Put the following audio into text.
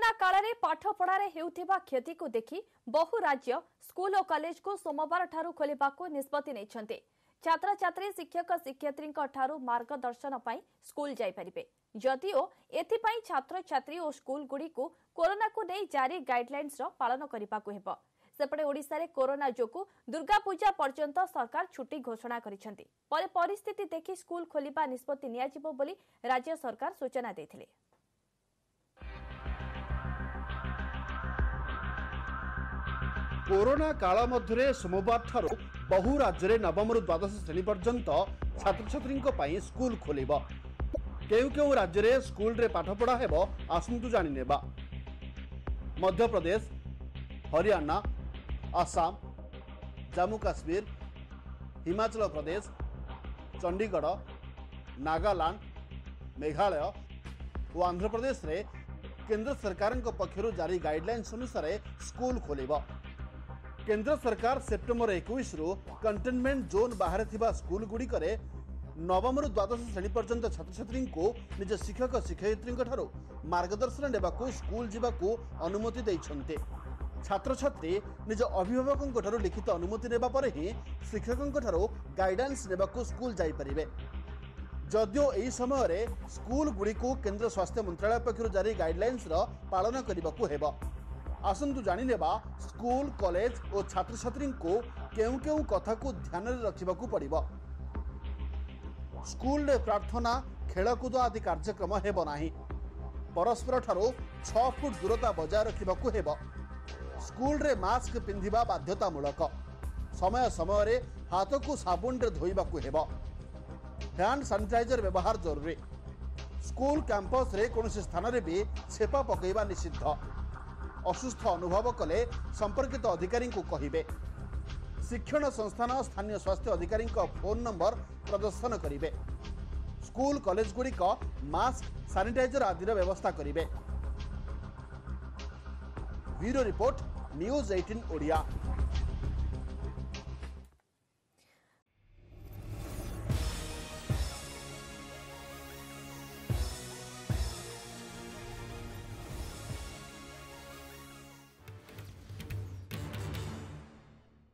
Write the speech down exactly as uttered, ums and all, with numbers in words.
Corona काल में पाठपढ़ारे हेउथिबा क्षति को देखि बहु राज्य स्कूल और कॉलेज को सोमवार ठारू खोलिबाको निष्पत्ति नेइछन्ते। छात्र छात्री शिक्षक शिक्षयित्री ठारू मार्गदर्शन पई स्कूल जाई परिबे। जदिओ एथिपई छात्र छात्री और स्कूल गुडी को कोरोना को नै जारी गाइडलाइंस रो पालन करिबाको हेबो। सेपटे ओडिसा रे कोरोना जोकु दुर्गा पूजा पर्यंत सरकार छुट्टी घोषणा करिसेंती। परे परिस्थिति देखि स्कूल खोलिबा निष्पत्ति नियाजिबो बोली राज्य सरकार सूचना दैथिले। कोरोना काल मध्य सोमवार ठारू बहु राज्य में नवम रु द्वादश श्रेणी पर्यंत छात्र छात्री स्कूल खोल केउ केउ राज्य में स्कूल रे पाठपढ़ा हेब आसंतु जानी नेबा। मध्य प्रदेश, हरियाणा, आसाम, जम्मू काश्मीर, हिमाचल प्रदेश, चंडीगढ़, नागालैंड, मेघालय और आंध्र प्रदेश रे केंद्र सरकार पक्षर जारी गाइडलाइंस अनुसार स्कूल खोलिब। केंद्र सरकार सेप्टेम्बर इक्कीस रु कंटेनमेंट जोन बाहर थिबा स्कूल गुड़िकर नवम रु द्वादश श्रेणी पर्यंत छात्र छात्री को निज शिक्षक शिक्षयित्री ठारू मार्गदर्शन नेबाकू स्कूल जीवाकू अनुमति देइछन्ते। छात्र छात्री निज अभिभावकों ठारू लिखित अनुमति नेबा परे ही शिक्षकों ठारू गाइडेंस नेबाकू स्कूल जाई परिबे। जदिओ एही समय रे स्कूल गुड़ी को केंद्र स्वास्थ्य मंत्रालय पक्षर जारी गाइडलाइंस रो पालन करिबाकू हेबो। आसंतु जानी नेबा स्कूल कॉलेज और छात्र छात्री को केउ केउ कथा को ध्यान रे रखिबाकू पड़िबो। स्कूल रे प्रार्थना खेलकूद आदि कार्यक्रम हेबो नाही। परस्पर ठारू छह फुट दूरता बजाय रखिबाकू हेबो। स्कूल रे मास्क पिंधिबा बाध्यतामूलक। समय समय रे हाथ को साबुन रे धोइबाकू हेबो। हैंड सैनिटाइजर व्यवहार जरूरी। स्कूल कैंपस रे कोनोसी स्थान रे भी छेपा पकईबा निषिद्ध। असुस्थ अनुभव कले संपर्कित अधिकारी को कहिबे। शिक्षण संस्थान स्थानीय स्वास्थ्य अधिकारी फोन नंबर प्रदर्शन करिवे। स्कूल कॉलेज गुड़िक मास्क सैनिटाइजर आदि व्यवस्था करिवे। ब्यूरो रिपोर्ट न्यूज अठारह ओडिया।